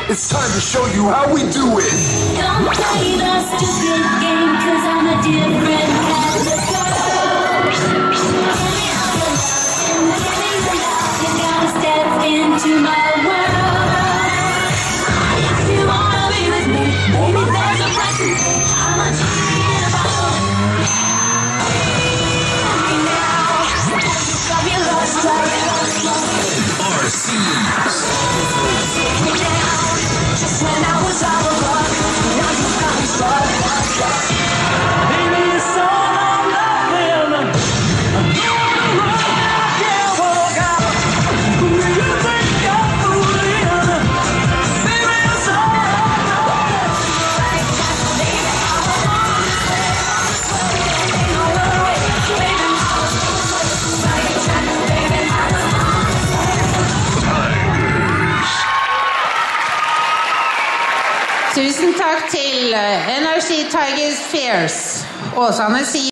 It's time to show you how we do it. Don't play the stupid game, cause I'm a different kind of girl. Give me all your love and give me your love. You gotta step into my world. If you wanna be with me, maybe there's a price to pay. I'm a genie in a bottle. Okay now, you got me lost like NRC. take me down. Just when I was all above, now you got me stuck. Baby, it's all or nothing. I'm gonna run, I can't walk out. Who do you think you're fooling? Baby, it's all or nothing. Baby, I'm on this way, on this way, ain't no other way. Baby, right track, baby, I'm on this way. Tusen takk til NRC Tigers Fierce. Åsane sier